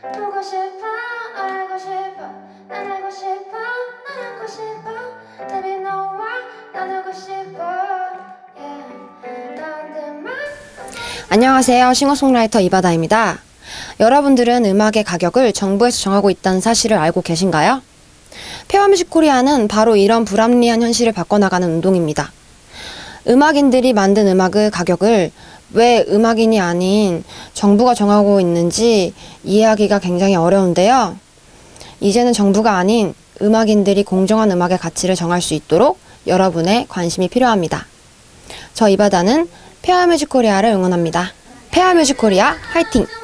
보고 싶어 알고 싶어 난 알고 싶어 난 알고 싶어 Baby 너와 나누고 싶어 너한테만. 안녕하세요. 싱어송라이터 이바다입니다. 여러분들은 음악의 가격을 정부에서 정하고 있다는 사실을 알고 계신가요? 페어뮤직 코리아는 바로 이런 불합리한 현실을 바꿔나가는 운동입니다. 음악인들이 만든 음악의 가격을 왜 음악인이 아닌 정부가 정하고 있는지 이해하기가 굉장히 어려운데요. 이제는 정부가 아닌 음악인들이 공정한 음악의 가치를 정할 수 있도록 여러분의 관심이 필요합니다. 저 이바다는 페어뮤직 코리아를 응원합니다. 페어뮤직 코리아 화이팅!